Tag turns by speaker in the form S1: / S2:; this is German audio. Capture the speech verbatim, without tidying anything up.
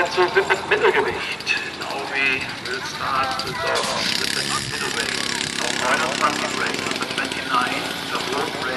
S1: zu Mittelgewicht.
S2: Naomi will start the dog with the middleweight. Now twenty-nine, the world